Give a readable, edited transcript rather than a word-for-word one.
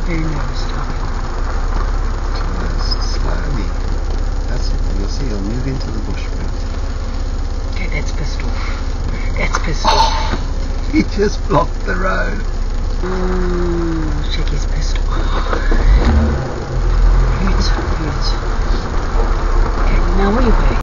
very nervous, darling. Just slowly. That's it. And you'll see he'll move into the bush first. Okay, that's pissed off. That's pissed off. He just blocked the road. Ooh, Chicky's pissed off.